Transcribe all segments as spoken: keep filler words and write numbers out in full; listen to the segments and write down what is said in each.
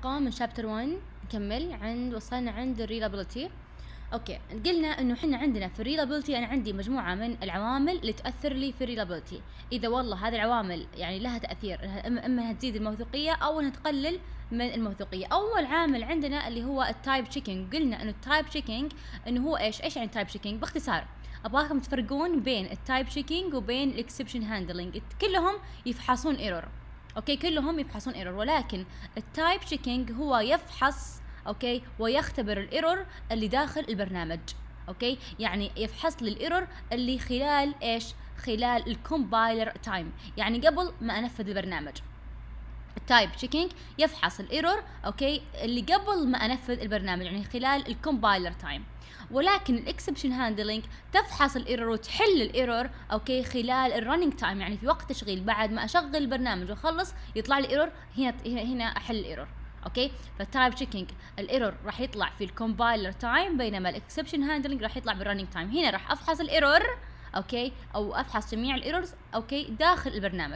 من شابتر واحد نكمل عند وصلنا عند الريلابيلتي. اوكي قلنا انه احنا عندنا في الريلابيلتي انا عندي مجموعه من العوامل اللي تاثر لي في الريلابيلتي. اذا والله هذه العوامل يعني لها تاثير، اما اما انها تزيد الموثوقيه او انها تقلل من الموثوقيه. اول عامل عندنا اللي هو التايب تشيكينج. قلنا انه التايب تشيكينج انه هو ايش ايش يعني تايب تشيكينج باختصار؟ ابغاكم تفرقون بين التايب تشيكينج وبين الاكسبشن هاندلنج. كلهم يفحصون ايرور، اوكي كلهم يفحصون ايرور، ولكن التايب تشيكينج هو يفحص اوكي ويختبر الايرور اللي داخل البرنامج. اوكي يعني يفحص لي الايرور اللي خلال ايش؟ خلال الكومبايلر تايم، يعني قبل ما انفذ البرنامج. التايب تشيكينج يفحص الايرور اوكي اللي قبل ما انفذ البرنامج، يعني خلال الكومبايلر تايم. ولكن الاكسبشن هاندلنج تفحص الايرور وتحل الايرور اوكي خلال الرننج تايم، يعني في وقت تشغيل بعد ما اشغل البرنامج واخلص يطلع لي ايرور، هنا هنا احل الايرور. اوكي فالتايب تشيكينج الايرور راح يطلع في الكومبايلر تايم، بينما الاكسبشن هاندلنج راح يطلع بالرننج تايم. هنا راح افحص الايرور اوكي او افحص جميع الايرورز اوكي داخل البرنامج.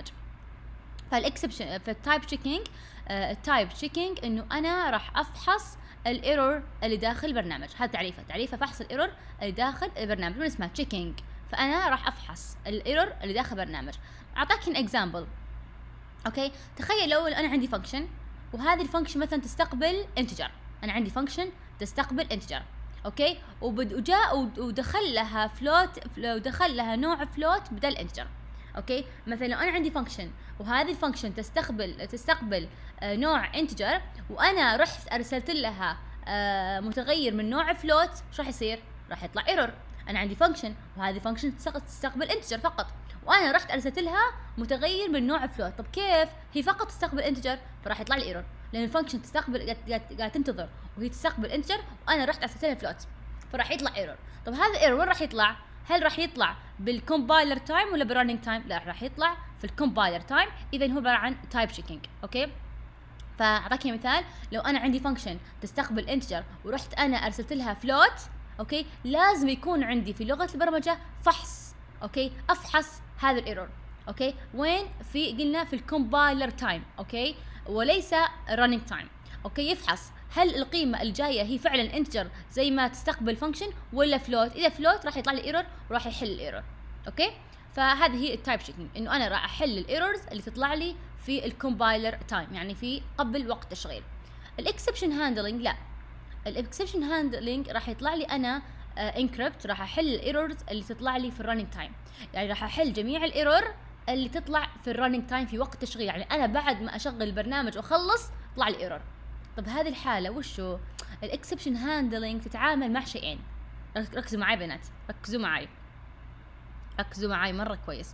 فالاكسبشن في التايب تشيكينج التايب تشيكينج انه انا راح افحص الايرور اللي داخل البرنامج. هذا تعريفه تعريفه فحص الايرور اللي داخل البرنامج، من اسمها تشيكينج. فانا راح افحص الايرور اللي داخل البرنامج. اعطاك هنا اكزامبل. اوكي تخيل لو انا عندي فانكشن، وهذه الفانكشن مثلا تستقبل انتجر. انا عندي فانكشن تستقبل انتجر اوكي وجاء ودخل لها فلوت، ودخل لها نوع فلوت بدل انتجر. اوكي مثلا لو انا عندي فانكشن وهذه الفانكشن تستقبل تستقبل آه نوع انتجر، وانا رحت ارسلت لها آه متغير من نوع فلوت، ايش راح يصير؟ راح يطلع ايرور. انا عندي فانكشن وهذه فانكشن تستقبل انتجر فقط، وانا رحت ارسلت لها متغير من نوع فلوت. طب كيف هي فقط تستقبل انتجر؟ فراح يطلع لي ايرور، لان الفانكشن تستقبل قاعد تنتظر وهي تستقبل انتجر، وانا رحت ارسلت لها فلوت، فراح يطلع ايرور. طب هذا الايرور وين راح يطلع؟ هل راح يطلع بالكومبايلر تايم ولا بالرننج تايم؟ لا راح يطلع في الكومبايلر تايم. اذا هو عباره عن تايب تشيكينج. اوكي فاعطاك مثال، لو انا عندي فانكشن تستقبل انتجر ورحت انا ارسلت لها فلوت اوكي لازم يكون عندي في لغه البرمجه فحص اوكي افحص هذا الايرور. اوكي وين؟ في قلنا في الكومبايلر تايم اوكي وليس الرننج تايم. اوكي يفحص هل القيمه الجايه هي فعلا انتجر زي ما تستقبل فانكشن ولا فلوت. اذا فلوت راح يطلع لي ايرور وراح يحل الايرور. اوكي فهذه هي التايب تشيكينج، انه انا راح احل الايرورز اللي تطلع لي في الكومبايلر تايم، يعني في قبل وقت تشغيل. الاكسبشن هاندلنج لا، الاكسبشن هاندلنج راح يطلع لي انا انكريبت، راح احل الايرورز اللي تطلع لي في الرننج تايم، يعني راح احل جميع الايرور اللي تطلع في الرننج تايم في وقت تشغيل، يعني انا بعد ما اشغل البرنامج واخلص طلع لي ايرور. طب هذه الحاله وشو؟ الاكسبشن هاندلنج تتعامل مع شيئين، ركزوا معي بنات، ركزوا معي ركزوا معي مره كويس.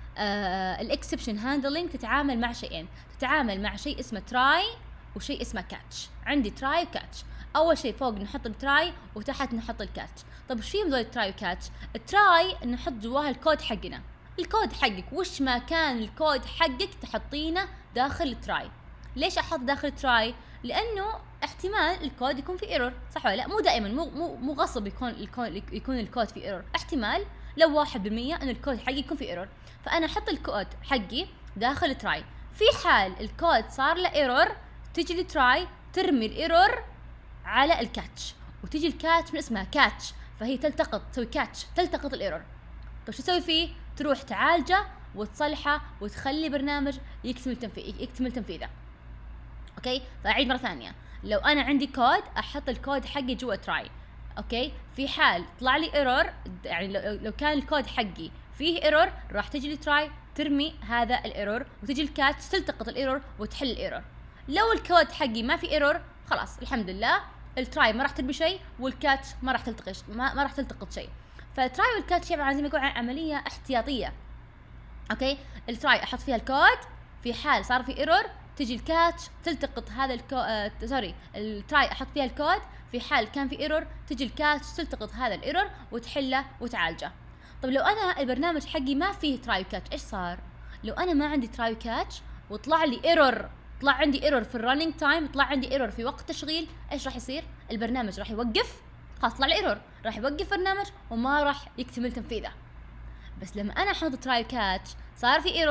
آه الاكسبشن هاندلنج تتعامل مع شيئين، تتعامل مع شيء اسمه تراي وشيء اسمه كاتش. عندي تراي وكاتش. اول شيء فوق نحط التراي وتحت نحط الكاتش. طب ايش في هذول التراي وكاتش؟ التراي نحط جواها الكود حقنا، الكود حقك وش ما كان الكود حقك تحطينه داخل التراي. ليش احط داخل التراي؟ لانه احتمال الكود يكون في ايرور، صح ولا لا؟ مو دائما، مو مو مو غصب يكون الكود يكون الكود في ايرور، احتمال لو واحد بالمية ان الكود حقي يكون في ايرور، فانا احط الكود حقي داخل التراي. في حال الكود صار له ايرور تجي التراي ترمي الايرور على الكاتش، وتجي الكاتش من اسمها كاتش، فهي تلتقط تسوي كاتش تلتقط الايرور. طيب شو تسوي فيه؟ تروح تعالجه وتصلحه وتخلي برنامج يكتمل تنفيذ يكتمل تنفيذه. اوكي فاعيد مره ثانيه، لو انا عندي كود احط الكود حقي جوا تراي. اوكي في حال طلع لي ايرور، يعني لو كان الكود حقي فيه ايرور راح تجي لي تراي ترمي هذا الايرور، وتجي الكاتش تلتقط الايرور وتحل الايرور. لو الكود حقي ما في ايرور خلاص الحمد لله، التراي ما راح ترمي شيء والكاتش ما راح تلتقط ما, ما راح تلتقط شيء. فالتراي والكاتش عباره عن زي ما يقول عمليه احتياطيه. اوكي التراي احط فيها الكود، في حال صار في ايرور تجي الكاتش تلتقط هذا الكو آه سوري التراي احط فيها الكود، في حال كان في ايرور تجي الكاتش تلتقط هذا الايرور وتحله وتعالجه. طب لو انا البرنامج حقي ما فيه تراي وكاتش ايش صار؟ لو انا ما عندي تراي وكاتش وطلع لي ايرور، طلع عندي ايرور في الرننج تايم، طلع عندي ايرور في وقت تشغيل، ايش راح يصير؟ البرنامج راح يوقف، خلاص طلع لي ايرور راح يوقف برنامج وما راح يكتمل تنفيذه. بس لما انا احط تراي وكاتش صار في ايرور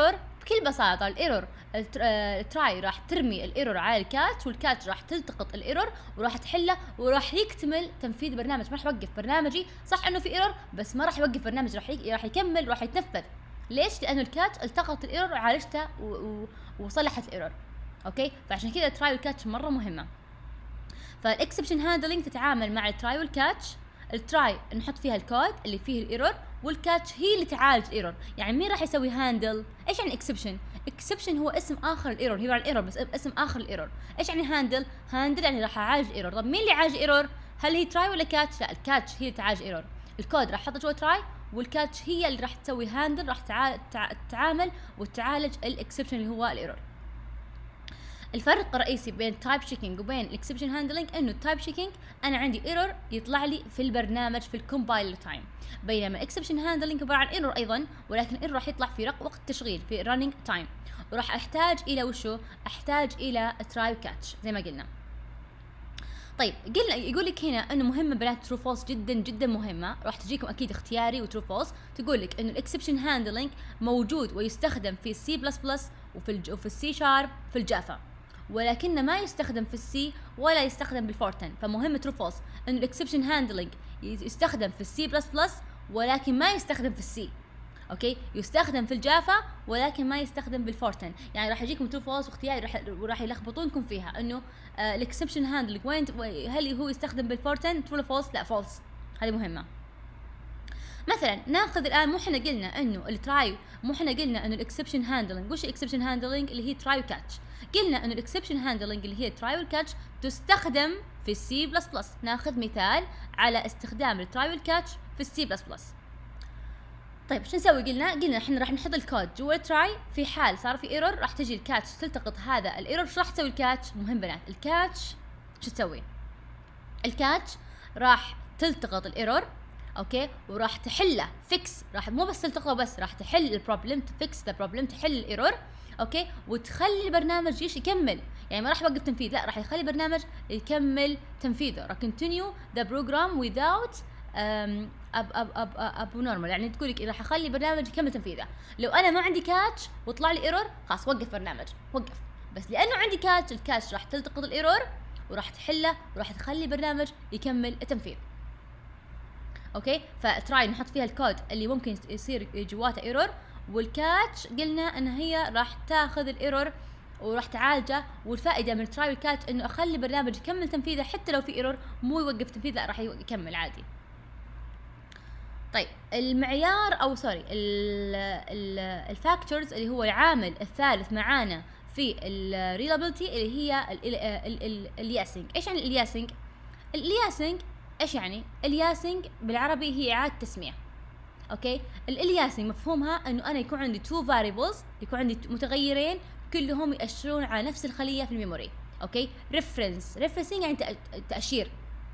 بكل بساطه الايرور التراي راح ترمي الايرور على الكاتش، والكاتش راح تلتقط الايرور وراح تحله وراح يكتمل تنفيذ برنامج. ما راح يوقف برنامجي، صح انه في ايرور بس ما راح يوقف برنامج، راح راح يكمل وراح يتنفذ. ليش؟ لانه الكاتش التقط الايرور وعالجته وصلحت الايرور. اوكي، فعشان كذا التراي والكاتش مره مهمه. فالاكسبشن هاندلنج تتعامل مع التراي والكاتش. التراي نحط فيها الكود اللي فيه الايرور، والكاتش هي اللي تعالج الايرور. يعني مين راح يسوي هاندل؟ ايش يعني اكسبشن؟ اكسبشن هو اسم اخر الايرور، هي الايرور بس اسم اخر الايرور. ايش يعني هاندل؟ هاندل يعني راح اعالج الايرور. طب مين اللي يعالج الايرور؟ هل هي تراي ولا كاتش؟ لا، الكاتش هي اللي تعالج الايرور. الكود راح احطه جوا تراي، والكاتش هي اللي راح تسوي هاندل، راح تتعامل وتعالج الاكسبشن اللي هو الايرور. الفرق الرئيسي بين التايب شيكينج وبين الاكسبشن هاندلنج انه التايب شيكينج انا عندي ايرور يطلع لي في البرنامج في الكومبايلر تايم، بينما الاكسبشن هاندلنج عباره عن ايرور ايضا، ولكن الايرور راح يطلع في وقت تشغيل في رانينج تايم، وراح احتاج الى وشو؟ احتاج الى تراي كاتش زي ما قلنا. طيب قلنا يقول لك هنا انه مهمه بنات ترو فولس، جدا جدا مهمه، راح تجيكم اكيد اختياري وترو فولس. تقول لك انه الاكسبشن هاندلنج موجود ويستخدم في السي بلس بلس وفي الج... وفي السي شارب في الجافا، ولكنه ما يستخدم في السي ولا يستخدم بالفورتن. فمهم ترو فولس انه الاكسبشن هاندلنج يستخدم في السي بلس بلس ولكن ما يستخدم في السي. اوكي، يستخدم في الجافا ولكن ما يستخدم بالفورتن. يعني راح يجيكم ترو فولس واختياري راح وراح يلخبطونكم فيها انه آه الاكسبشن هاندلنج وين، هل هو يستخدم بالفورتن ترو فولس؟ لا فولس، هذه مهمه. مثلا ناخذ الان، مو احنا قلنا انه التراي، مو احنا قلنا انه الاكسبشن هاندلنج، وش الاكسبشن هاندلنج؟ اللي هي تراي وكاتش. قلنا انه الاكسبشن هاندلنج اللي هي تراي والكاتش تستخدم في السي بلس بلس. ناخذ مثال على استخدام التراي والكاتش في السي بلس بلس. طيب شو نسوي؟ قلنا قلنا احنا راح نحط الكود جوا التراي، في حال صار في ايرور راح تجي الكاتش تلتقط هذا الايرور. شو راح تسوي الكاتش؟ مهم بنات، الكاتش شو تسوي؟ الكاتش راح تلتقط الايرور، اوكي، وراح تحله فيكس، راح مو بس تلتقطه بس، راح تحل البروبلم، تفيكس ذا بروبلم، تحل الايرور، اوكي، وتخلي البرنامج ايش يكمل. يعني ما راح يوقف تنفيذ، لا راح يخلي البرنامج يكمل تنفيذه. راح continue the program without um, اب اب اب اب نورمال. يعني تقول لك راح اخلي البرنامج يكمل تنفيذه. لو انا ما عندي كاتش وطلع لي ايرور، خلاص وقف برنامج، وقف. بس لانه عندي كاتش، الكاتش راح تلتقط الايرور وراح تحله وراح تخلي البرنامج يكمل التنفيذ. اوكي، فتراي نحط فيها الكود اللي ممكن يصير جواته ايرور، والكاتش قلنا ان هي راح تاخذ الايرور وراح تعالجه. والفائده من تراي والكاتش انه اخلي البرنامج يكمل تنفيذه حتى لو في ايرور، مو يوقف تنفيذ، لا راح يكمل عادي. طيب المعيار او سوري الفاكتورز اللي هو العامل الثالث معانا في الريلابيلتي اللي هي الياسنج. ايش يعني الياسنج؟ الياسنج ايش يعني؟ الياسنج بالعربي هي اعاده تسميه. اوكي، الالياسنج مفهومها انه انا يكون عندي تو فاريبلز، يكون عندي متغيرين كلهم يأشرون على نفس الخليه في الميموري. اوكي، ريفرنس، ريفرنسينج يعني تأشير.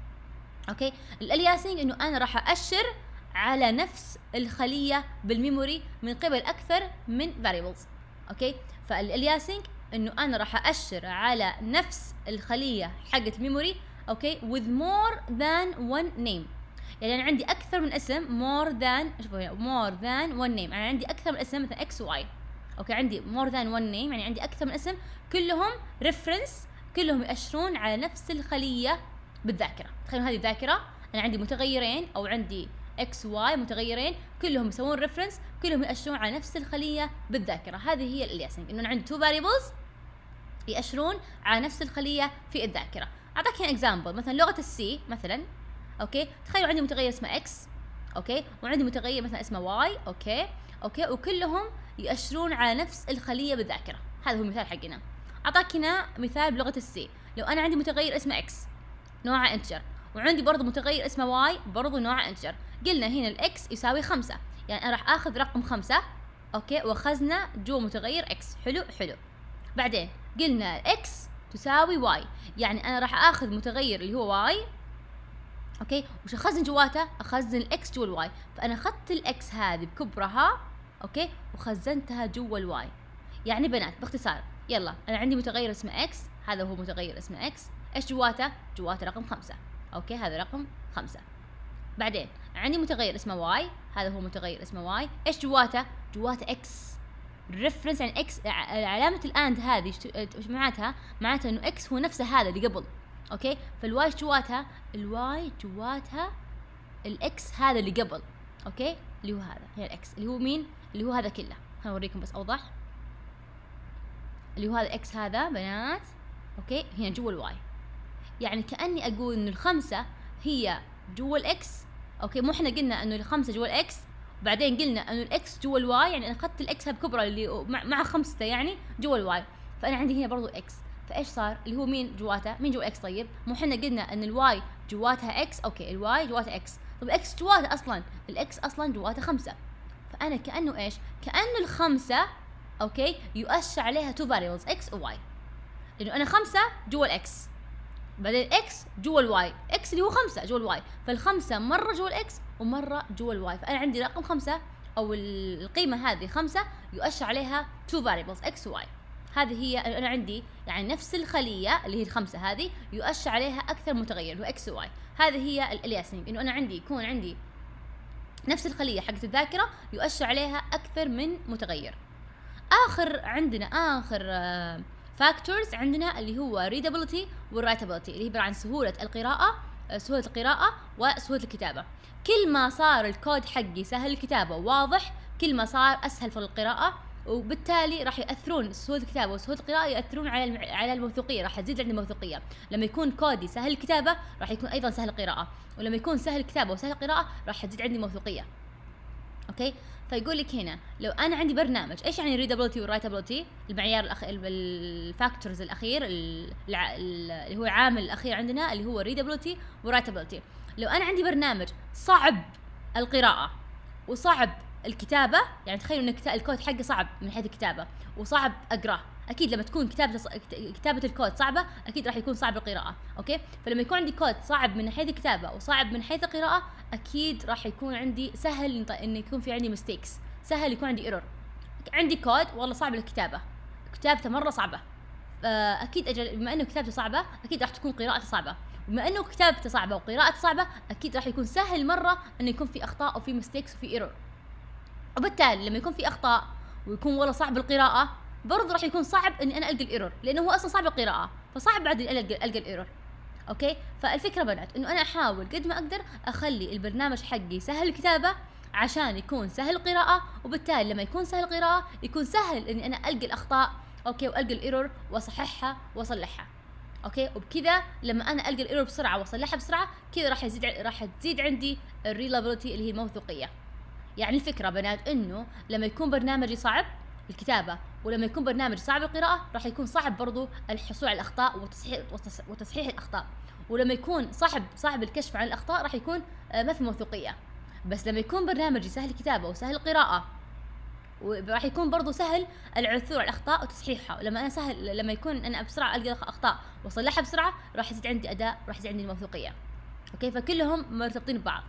اوكي، الالياسنج انه انا راح أأشر على نفس الخليه بالميموري من قبل اكثر من فاريبلز. اوكي، فالالياسنج انه انا راح أأشر على نفس الخليه حقت الميموري، اوكي، with more than one name. يعني انا عندي اكثر من اسم، more than، شوفوا هنا more than one name، انا عندي اكثر من اسم مثلا x و y. اوكي، عندي more than one name يعني عندي اكثر من اسم كلهم reference، كلهم يأشرون على نفس الخليه بالذاكره. تخيلوا هذه الذاكره، انا عندي متغيرين او عندي x y متغيرين كلهم يسوون ريفرنس، كلهم يأشرون على نفس الخليه بالذاكره. هذه هي الالياسنج، انه انا عندي two variables يأشرون على نفس الخليه في الذاكره. اعطاك هنا اكزامبل، مثلا لغه السي مثلا، اوكي، تخيلوا عندي متغير اسمه x، اوكي، وعندي متغير مثلا اسمه y، اوكي، اوكي، وكلهم يأشرون على نفس الخليه بالذاكره. هذا هو المثال حقنا. اعطاك هنا مثال بلغه السي، لو انا عندي متغير اسمه x نوعه انتجر، وعندي برضه متغير اسمه y برضه نوعه انتجر. قلنا هنا الاكس يساوي خمسة، يعني انا راح اخذ رقم خمسة، اوكي، واخزنه جوا متغير x. حلو حلو. بعدين قلنا x تساوي y، يعني انا راح اخذ متغير اللي هو y، اوكي، وش اخزن جواته؟ اخزن الاكس جوا الواي. فانا اخذت الاكس هذه بكبرها، اوكي، وخزنتها جوا الواي. يعني بنات باختصار، يلا انا عندي متغير اسمه اكس، هذا هو متغير اسمه اكس، ايش جواته؟ جواته رقم خمسة، اوكي، هذا رقم خمسة. بعدين عندي متغير اسمه واي، هذا هو متغير اسمه واي، ايش جواته؟ جواته اكس، ريفرنس يعني اكس علامه الاند هذه ايش معناتها؟ معناتها انه اكس هو نفسه هذا اللي قبل. اوكي فالواي جواتها الواي جواتها الاكس هذا اللي قبل. اوكي اللي هو هذا هي الاكس اللي هو مين؟ اللي هو هذا كله. خليني اوريكم بس اوضح. اللي هو هذا اكس هذا بنات. اوكي هنا جوا الواي. يعني كاني اقول انه الخمسه هي جوا الاكس. اوكي مو احنا قلنا انه الخمسه جوا الاكس وبعدين قلنا انه الاكس جوا الواي، يعني انا اخذت الاكس بكبرى اللي مع, مع خمسته يعني جوا الواي، فانا عندي هنا برضو اكس. فايش صار؟ اللي هو مين جواته؟ مين جوا اكس؟ طيب مو احنا قلنا ان الواي جواتها اكس. اوكي الواي جواتها اكس. طب اكس جواتها اصلا الاكس اصلا جواتها خمسه. فانا كانه ايش؟ كانه الخمسه اوكي يؤشر عليها تو فاريبلز اكس وواي، لانه انا خمسه جوا الاكس بعدين اكس جوا الواي، اكس اللي هو خمسه جوا الواي، فالخمسه مره جوا الاكس ومره جوا الواي، فانا عندي رقم خمسه او القيمه هذه خمسه يؤشر عليها تو فاريبلز اكس وواي. هذه هي انا عندي يعني نفس الخليه اللي هي الخمسه هذه يؤشر عليها اكثر متغير هو اكس وواي. هذه هي الالياسينج، انه انا عندي يكون عندي نفس الخليه حقت الذاكره يؤشر عليها اكثر من متغير. اخر عندنا اخر فاكتورز عندنا اللي هو readability والwritability، اللي هي عباره عن سهوله القراءه سهوله القراءه وسهوله الكتابه. كل ما صار الكود حقي سهل الكتابه وواضح كل ما صار اسهل في القراءه، وبالتالي راح ياثرون سهوله الكتابه وسهوله القراءه ياثرون على الم... على الموثوقيه، راح تزيد عندي الموثوقيه. لما يكون كودي سهل الكتابه راح يكون ايضا سهل القراءه، ولما يكون سهل الكتابه وسهل القراءه راح تزيد عندي موثوقيه. اوكي فيقول لك هنا لو انا عندي برنامج، ايش يعني ريدابيلتي ورايتابيلتي؟ المعيار الأخ... الفاكتورز الاخير اللي هو العامل الاخير عندنا اللي هو ريدابيلتي ورايتابيلتي. لو انا عندي برنامج صعب القراءه وصعب الكتابه، يعني تخيلوا ان الكود حقي صعب من حيث الكتابه وصعب اقراه، اكيد لما تكون كتابه كتابه الكود صعبه اكيد راح يكون صعب القراءه. اوكي فلما يكون عندي كود صعب من حيث الكتابه وصعب من حيث القراءه اكيد راح يكون عندي سهل ان يكون في عندي ميستيكس، سهل يكون عندي ايرور. عندي كود والله صعب الكتابه، كتابته مره صعبه، اكيد أجل بما انه كتابته صعبه اكيد راح تكون قراءته صعبه، وبما انه كتابته صعبه وقراءته صعبه اكيد راح يكون سهل مره انه يكون في اخطاء وفي ميستيكس وفي ايرور. وبالتالي لما يكون في اخطاء ويكون والله صعب القراءه برضه راح يكون صعب اني انا القى الايرور، لانه هو اصلا صعب القراءه فصعب بعد القى القى الايرور. اوكي فالفكره بنات انه انا احاول قد ما اقدر اخلي البرنامج حقي سهل الكتابه عشان يكون سهل القراءه، وبالتالي لما يكون سهل القراءه يكون سهل اني انا القى الاخطاء اوكي والقى الايرور واصححها واصلحها. اوكي وبكذا لما انا القى الايرور بسرعه واصلحها بسرعه كذا راح يزيد راح تزيد عندي الريلابيلتي اللي هي الموثوقيه. يعني الفكره بنات انه لما يكون برنامجي صعب الكتابه ولما يكون برنامج صعب القراءه راح يكون صعب برضو الحصول على الاخطاء وتصحيح وتصحيح الاخطاء، ولما يكون صعب صعب الكشف عن الاخطاء راح يكون ما في موثوقيه. بس لما يكون برنامجي سهل الكتابه وسهل القراءه وراح يكون برضو سهل العثور على الاخطاء وتصحيحها، ولما انا سهل لما يكون انا بسرعه القى اخطاء واصلحها بسرعه راح يزيد عندي اداء راح يزيد عندي الموثوقيه. اوكي فكلهم مرتبطين ببعض،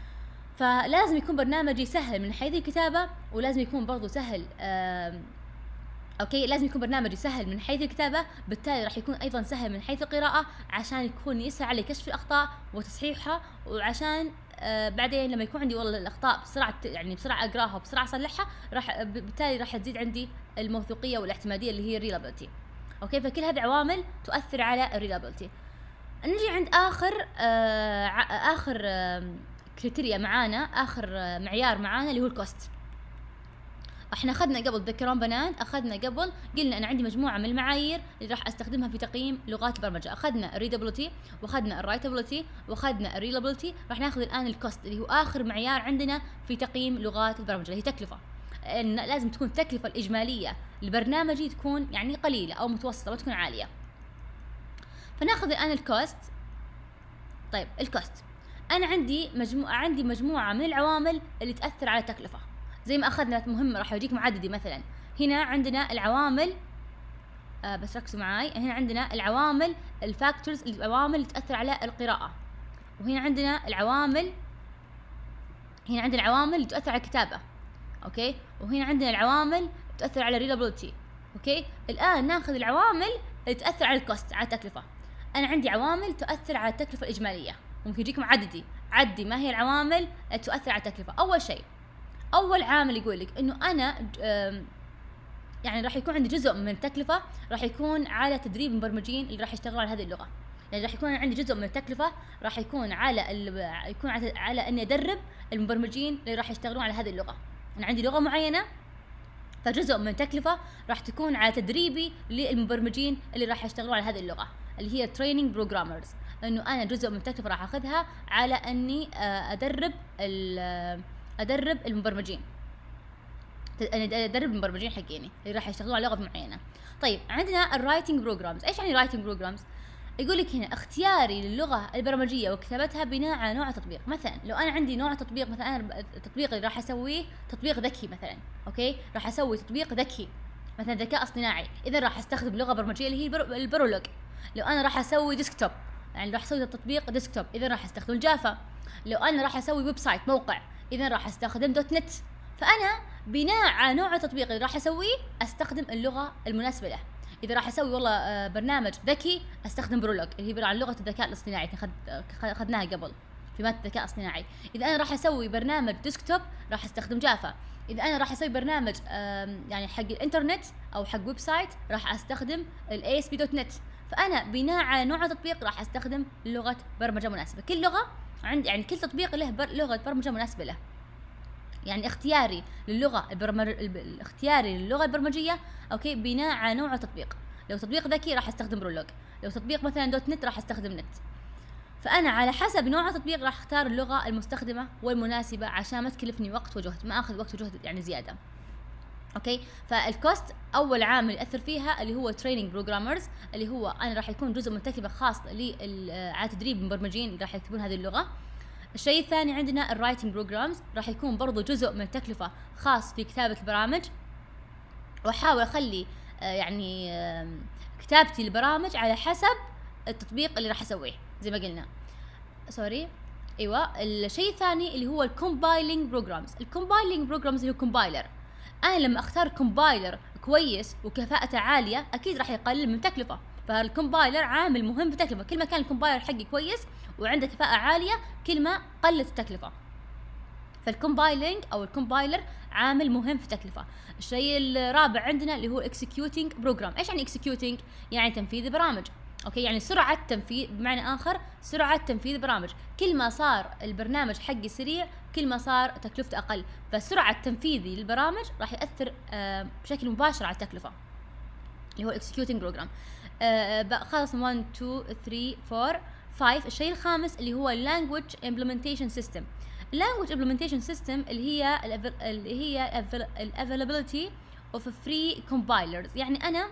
فلازم يكون برنامجي سهل من حيث الكتابه ولازم يكون برضو سهل اوكي لازم يكون برنامجي سهل من حيث الكتابه، بالتالي راح يكون ايضا سهل من حيث القراءه عشان يكون يسهل علي كشف الاخطاء وتصحيحها، وعشان آه بعدين لما يكون عندي والله الاخطاء بسرعه يعني بسرعه اقراها وبسرعه اصلحها راح بالتالي راح تزيد عندي الموثوقيه والاعتماديه اللي هي الريلابيلتي. اوكي فكل هذه عوامل تؤثر على الريلابيلتي. نجي عند اخر آه اخر آه كريتيريا معانا، اخر آه معيار معانا اللي هو الكوست. احنا اخذنا قبل تذكرون بنات اخذنا قبل قلنا انا عندي مجموعه من المعايير اللي راح استخدمها في تقييم لغات البرمجه، اخذنا الريدابيلتي واخذنا الرايتابيلتي واخذنا الريلابيلتي، راح ناخذ الان الكوست اللي هو اخر معيار عندنا في تقييم لغات البرمجه اللي هي تكلفه. إن لازم تكون التكلفه الاجماليه لبرنامجي تكون يعني قليله او متوسطه ما تكون عاليه. فناخذ الان الكوست. طيب الكوست انا عندي مجموعه عندي مجموعه من العوامل اللي تاثر على التكلفه، زي ما اخذنا مهمه راح يجيك معددي مثلا. هنا عندنا العوامل آه بس ركزوا معاي، هنا عندنا العوامل الفاكتورز العوامل اللي تاثر على القراءه، وهنا عندنا العوامل هنا عندنا العوامل اللي تؤثر على الكتابه. اوكي وهنا عندنا العوامل اللي تؤثر على الريلابيلتي. اوكي الان ناخذ العوامل اللي تاثر على الكوست على التكلفه. انا عندي عوامل تؤثر على التكلفه الاجماليه، ممكن يجيك معددي عدي ما هي العوامل اللي تؤثر على التكلفه. اول شيء اول عامل يقول لك انه انا يعني راح يكون عندي جزء من التكلفه راح يكون على تدريب المبرمجين اللي راح يشتغلون على هذه اللغه. يعني راح يكون عندي جزء من التكلفه راح يكون على ال... يكون على... على اني ادرب المبرمجين اللي راح يشتغلون على هذه اللغه. انا عندي لغه معينه، فجزء من التكلفه راح تكون على تدريبي للمبرمجين اللي راح يشتغلون على هذه اللغه اللي هي تريننج بروجرامرز. انه انا جزء من التكلفه راح اخذها على اني ادرب ادرب المبرمجين انا ادرب المبرمجين حقيني اللي راح يشتغلون على لغه معينه. طيب عندنا الرايتنج بروجرامز. ايش يعني رايتنج بروجرامز؟ يقول لك هنا اختياري للغه البرمجيه وكتابتها بناء على نوع التطبيق. مثلا لو انا عندي نوع تطبيق، مثلا انا التطبيق اللي راح اسويه تطبيق ذكي مثلا، اوكي راح اسوي تطبيق ذكي مثلا ذكاء اصطناعي، اذا راح استخدم لغه برمجيه اللي هي البرولوج. لو انا راح اسوي ديسكتوب يعني راح اسوي تطبيق ديسكتوب، اذا راح استخدم جافا. لو انا راح اسوي ويب سايت موقع، اذا راح استخدم دوت نت. فانا بناء على نوع التطبيق اللي راح اسويه استخدم اللغه المناسبه له. اذا راح اسوي والله برنامج ذكي استخدم برولوج اللي هي عن لغه الذكاء الاصطناعي اخذناها قبل في ماده الذكاء الاصطناعي. اذا انا راح اسوي برنامج ديسكتوب راح استخدم جافا. اذا انا راح اسوي برنامج يعني حق الانترنت او حق ويب سايت راح استخدم الاي اس بي دوت نت. فانا بناء على نوع التطبيق راح استخدم لغه برمجه مناسبه. كل لغه عندي يعني كل تطبيق له بر لغه برمجه مناسبه له. يعني اختياري للغه البرمر... اختياري للغه البرمجيه اوكي بناء على نوع التطبيق. لو تطبيق ذكي راح استخدم برولوج، لو تطبيق مثلا دوت نت راح استخدم نت. فانا على حسب نوع التطبيق راح اختار اللغه المستخدمه والمناسبه عشان ما تكلفني وقت وجهد، ما اخذ وقت وجهد يعني زياده. اوكي فالكوست اول عامل ياثر فيها اللي هو تريننج بروجرامرز، اللي هو انا راح يكون جزء من تكلفه خاص على تدريب المبرمجين اللي راح يكتبون هذه اللغه. الشيء الثاني عندنا الرايتنج بروجرامز، راح يكون برضو جزء من التكلفة خاص في كتابة البرامج، واحاول اخلي آه يعني آه كتابتي للبرامج على حسب التطبيق اللي راح اسويه زي ما قلنا. سوري ايوه. الشيء الثاني اللي هو الكومبايلنج بروجرامز. الكومبايلنج بروجرامز اللي هو كومبايلر. انا لما اختار كومبايلر كويس وكفاءته عالية اكيد راح يقلل من تكلفة. فالكومبايلر عامل مهم في التكلفة. كل ما كان الكومبايلر حقي كويس وعنده كفاءة عالية كل ما قلت التكلفة. فالكومبايلنج او الكومبايلر عامل مهم في التكلفة. الشيء الرابع عندنا اللي هو اكسكيوتنج بروجرام. ايش يعني اكسكيوتنج؟ يعني تنفيذ برامج. اوكي يعني سرعة تنفيذ، بمعنى اخر سرعة تنفيذ برامج. كل ما صار البرنامج حقي سريع كل ما صار تكلفته اقل. فسرعة تنفيذي للبرامج راح يأثر آه بشكل مباشر على التكلفة اللي هو اكسكيوتنج بروجرام. آه خلص واحد اثنين ثلاثة أربعة خمسة. الشيء الخامس اللي هو language implementation system. language implementation system اللي هي اللي هي availability of free compilers. يعني انا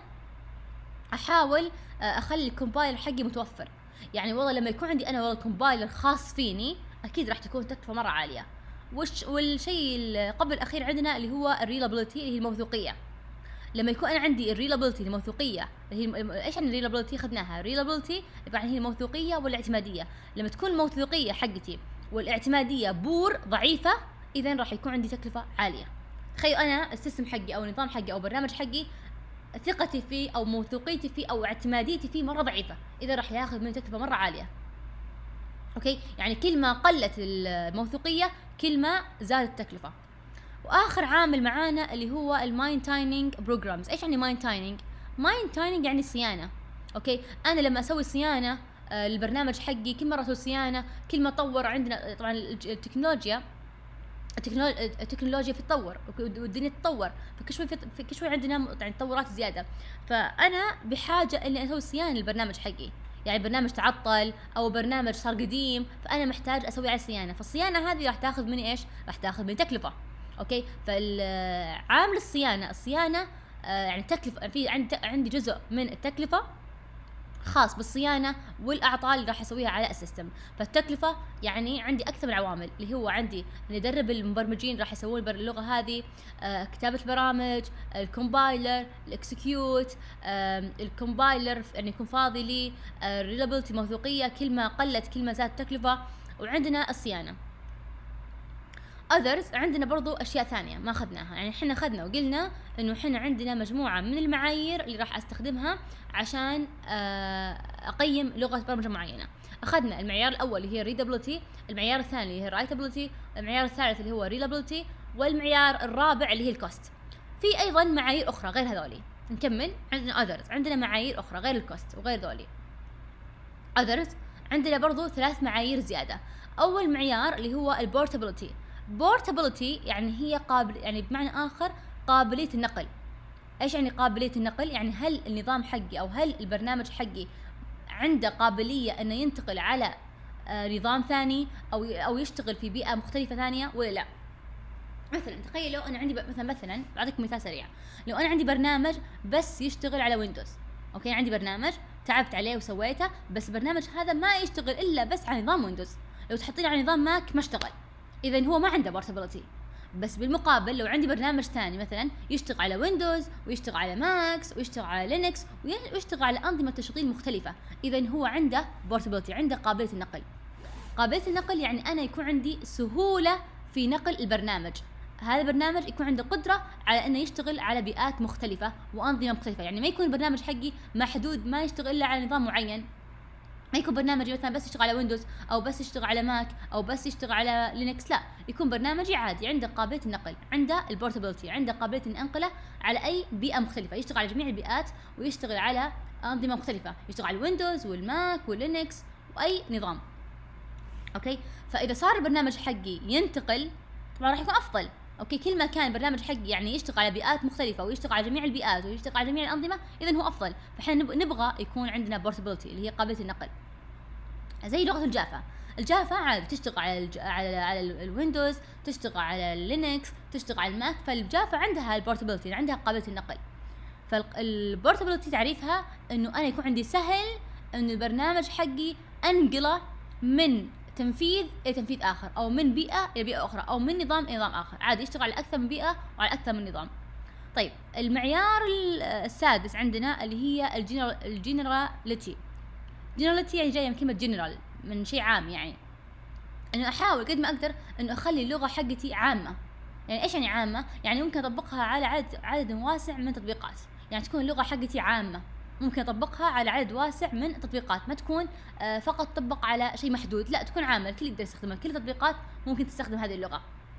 احاول اخلي الكومبايلر حقي متوفر. يعني والله لما يكون عندي انا والله كومبايلر خاص فيني اكيد راح تكون تكلفه مره عاليه. وش والشيء قبل الاخير عندنا اللي هو الريلابيلتي اللي هي الموثوقيه. لما يكون انا عندي الريلابيلتي الموثوقيه اللي هي ايش يعني الريلابيلتي؟ خذناها ريلابيلتي يعني هي الموثوقيه والاعتماديه. لما تكون الموثوقيه حقتي والاعتماديه بور ضعيفه اذا راح يكون عندي تكلفه عاليه. تخيل انا السيستم حقي او النظام حقي او برنامج حقي ثقتي فيه او موثوقيتي فيه او اعتماديتي فيه مره ضعيفه، اذا راح ياخذ مني تكلفه مره عاليه. اوكي يعني كل ما قلت الموثوقيه كل ما زادت التكلفه. واخر عامل معانا اللي هو الماين تايننج بروجرامز. ايش يعني ماين تايننج؟ ماين تايننج يعني صيانه. اوكي انا لما اسوي صيانه آه البرنامج حقي كل مره اسوي صيانه كل ما طور عندنا طبعا التكنولوجيا التكنولوجيا تتطور والدنيا تتطور، فكل شوي في كل شوي عندنا يعني تطورات زياده. فانا بحاجه اني اسوي صيانه للبرنامج حقي. يعني برنامج تعطل او برنامج صار قديم فانا محتاج اسوي عليه صيانه. فالصيانه هذه راح تاخذ مني ايش؟ راح تاخذ مني تكلفه. اوكي فالعامل الصيانه الصيانه آه يعني تكلفه في عندي عندي جزء من التكلفه خاص بالصيانه والاعطال اللي راح اسويها على السيستم. فالتكلفه يعني عندي اكثر من عوامل اللي هو عندي اللي ادرب المبرمجين راح يسوون اللغه هذه، آه كتابه البرامج، الكومبايلر، الاكسكيوت، آه الكومبايلر يعني يكون فاضي لي، الريلابيلتي موثوقيه كل ما قلت كل ما زادت التكلفه، وعندنا الصيانه. others عندنا برضو اشياء ثانيه ما اخذناها. يعني احنا اخذنا وقلنا انه احنا عندنا مجموعه من المعايير اللي راح استخدمها عشان اقيم لغه برمجه معينه. اخذنا المعيار الاول اللي هي readability، المعيار الثاني اللي هي writability، المعيار الثالث اللي هو reliability، والمعيار الرابع اللي هي الكوست. في ايضا معايير اخرى غير هذولي. نكمل، عندنا others، عندنا معايير اخرى غير الكوست وغير ذولي. others عندنا برضو ثلاث معايير زياده. اول معيار اللي هو البورتابيلتي. بورتابيلتي يعني هي قابل، يعني بمعنى اخر قابليه النقل. ايش يعني قابليه النقل؟ يعني هل النظام حقي او هل البرنامج حقي عنده قابليه انه ينتقل على آه نظام ثاني او او يشتغل في بيئه مختلفه ثانيه ولا لا. مثلا تخيلوا انا عندي مثلا مثلا بعطيك مثال سريع. لو انا عندي برنامج بس يشتغل على ويندوز، اوكي، عندي برنامج تعبت عليه وسويته، بس برنامج هذا ما يشتغل الا بس على نظام ويندوز، لو تحطيني على نظام ماك ما اشتغل، اذا هو ما عنده بورتابيلتي. بس بالمقابل لو عندي برنامج ثاني مثلا يشتغل على ويندوز ويشتغل على ماكس ويشتغل على لينكس ويشتغل على انظمه تشغيل مختلفه، اذا هو عنده بورتابيلتي، عنده قابليه النقل. قابليه النقل يعني انا يكون عندي سهوله في نقل البرنامج، هذا البرنامج يكون عنده قدره على انه يشتغل على بيئات مختلفه وانظمه مختلفه، يعني ما يكون البرنامج حقي محدود ما يشتغل الا على نظام معين، ما يكون برنامجي مثلا بس يشتغل على ويندوز او بس يشتغل على ماك او بس يشتغل على لينكس، لا، يكون برنامجي عادي عنده قابليه النقل، عنده البورتابيلتي، عنده قابليه ان انقله على اي بيئه مختلفه، يشتغل على جميع البيئات ويشتغل على انظمه مختلفه، يشتغل على الويندوز والماك واللينكس واي نظام. اوكي، فاذا صار البرنامج حقي ينتقل طبعا راح يكون افضل. اوكي، كل ما كان البرنامج حقي يعني يشتغل على بيئات مختلفه ويشتغل على جميع البيئات ويشتغل على جميع الانظمه، اذا هو افضل. فاحنا نبغى يكون عندنا بورتابيلتي اللي هي قابليه النقل. زي لغه الجافا، الجافا عادي تشتغل على الج... على على الويندوز، تشتغل على اللينكس، تشتغل على الماك، فالجافا عندها البورتابيلتي، عندها قابليه النقل. فالبورتابيلتي تعريفها انه انا يكون عندي سهل انه البرنامج حقي انقله من تنفيذ الى تنفيذ اخر، او من بيئه الى بيئه اخرى، او من نظام الى نظام اخر، عادي يشتغل على اكثر من بيئه وعلى اكثر من نظام. طيب المعيار السادس عندنا اللي هي الجنراليتي. جنراليتي يعني جايه من كلمه جنرال، من شيء عام، يعني انه احاول قد ما اقدر انه اخلي اللغه حقتي عامه. يعني ايش يعني عامه؟ يعني ممكن اطبقها على عدد عدد واسع من التطبيقات، يعني تكون اللغه حقتي عامه، ممكن اطبقها على عدد واسع من التطبيقات، ما تكون آه فقط تطبق على شيء محدود، لا، تكون عامه الكل يقدر يستخدمها، كل التطبيقات ممكن تستخدم هذه اللغه.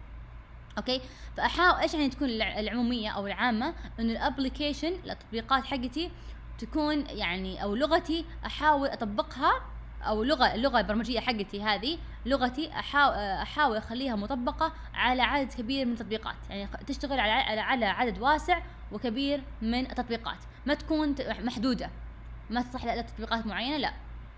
اوكي، فاحاول ايش يعني تكون العموميه او العامه؟ انه الابلكيشن التطبيقات حقتي تكون يعني او لغتي احاول اطبقها، او لغه اللغه البرمجيه حقتي هذه لغتي احاول احاول اخليها مطبقه على عدد كبير من التطبيقات، يعني تشتغل على على عدد واسع وكبير من التطبيقات، ما تكون محدوده، ما تصلح لتطبيقات معينه، لا.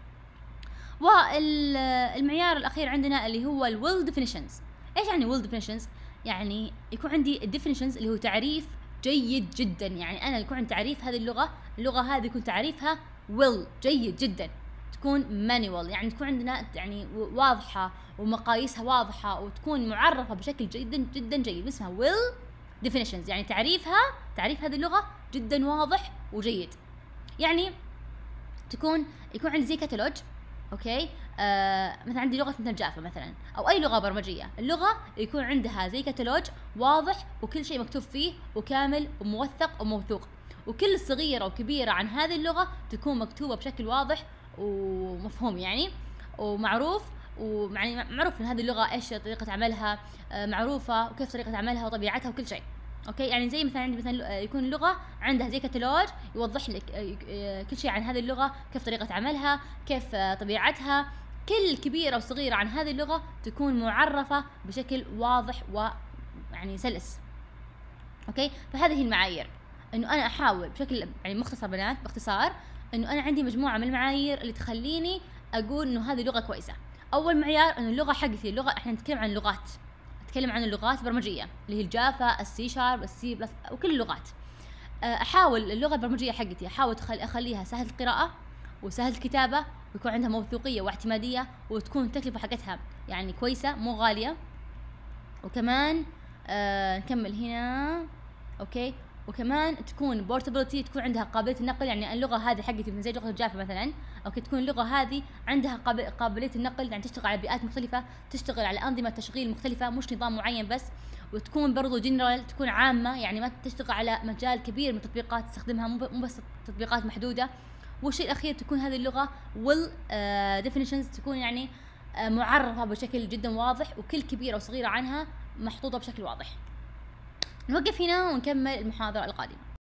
والمعيار الاخير عندنا اللي هو الويل ديفينيشنز. ايش يعني ويل ديفينيشنز؟ يعني يكون عندي الديفينيشنز اللي هو تعريف جيد جدا، يعني انا يكون عندي تعريف هذه اللغه، اللغه هذه يكون تعريفها ويل جيد جدا، تكون مانيوال، يعني تكون عندنا يعني واضحه ومقاييسها واضحه وتكون معرفه بشكل جدا جدا جيد، اسمها ويل ديفينيشنز، يعني تعريفها تعريف هذه اللغه جدا واضح وجيد. يعني تكون يكون عندي زي كتالوج، اوكي، آه مثلا عندي لغه مثل جافا مثلا او اي لغه برمجيه، اللغه يكون عندها زي كتالوج واضح وكل شيء مكتوب فيه وكامل وموثق وموثوق، وكل صغيره وكبيره عن هذه اللغه تكون مكتوبه بشكل واضح ومفهوم، يعني ومعروف، ومعني معروف ان هذه اللغه ايش طريقه عملها، آه معروفه وكيف طريقه عملها وطبيعتها وكل شيء. اوكي، يعني زي مثلا عندي مثلا يكون اللغه عندها زي كتالوج يوضح لك كل شيء عن هذه اللغه، كيف طريقه عملها، كيف طبيعتها، كل كبيره وصغيره عن هذه اللغه تكون معرفه بشكل واضح ويعني سلس. اوكي، فهذه المعايير، انه انا احاول بشكل يعني مختصر بنات باختصار انه انا عندي مجموعه من المعايير اللي تخليني اقول انه هذه لغه كويسه. اول معيار انه اللغه حقتي، اللغه احنا نتكلم عن اللغات، نتكلم عن اللغات البرمجيه اللي هي الجافا، السي شارب، السي بلس، وكل اللغات. احاول اللغه البرمجيه حقتي احاول اخليها سهل القراءه وسهل الكتابه ويكون عندها موثوقيه واعتماديه، وتكون التكلفه حقتها يعني كويسه مو غاليه. وكمان آه نكمل هنا، اوكي، وكمان تكون بورتابيلتي، تكون عندها قابليه النقل، يعني اللغه هذه حقتي زي لغه الجافا مثلا، اوكي، تكون اللغه هذه عندها قابليه النقل، يعني تشتغل على بيئات مختلفه، تشتغل على انظمه تشغيل مختلفه مش نظام معين بس، وتكون برضو جنرال، تكون عامه، يعني ما تشتغل على مجال كبير من التطبيقات تستخدمها، مو بس تطبيقات محدوده. والشيء الاخير تكون هذه اللغه ويل ديفينيشنز، تكون يعني uh, معرفه بشكل جدا واضح، وكل كبيره وصغيره عنها محطوطه بشكل واضح. نوقف هنا ونكمل المحاضرة القادمة.